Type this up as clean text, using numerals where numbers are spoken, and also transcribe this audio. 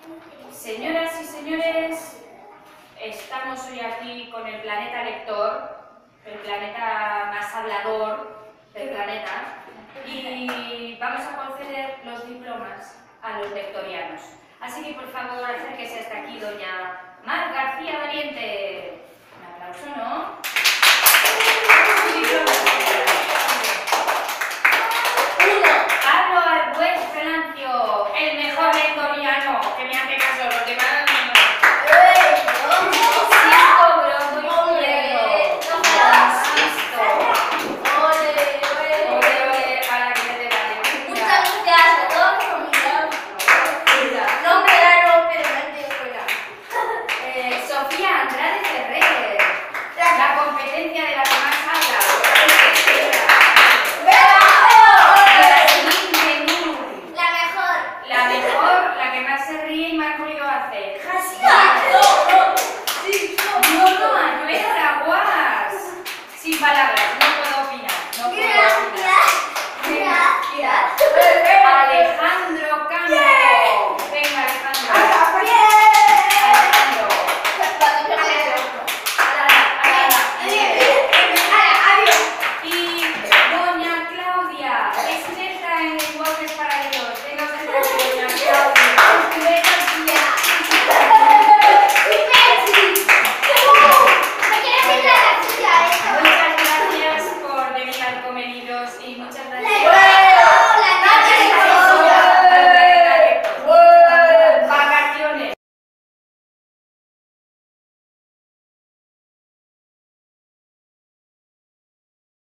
Señoras y señores, estamos hoy aquí con el planeta lector, el planeta más hablador del planeta, y vamos a conceder los diplomas a los lectorianos. Así que por favor acérquese hasta aquí doña Mar García Valiente. Un aplauso, ¿no? Pablo Arbuez Venancio, el mejor lectoriano, que me hace caso, los demás Sofía Andrade Ferrer, la competencia de la que más habla. Yasmín Benur, la mejor, la que más se ríe y más ruido hace. No, Alberta Guas. Sin palabras, no puedo opinar. No puedo opinar. Gracias.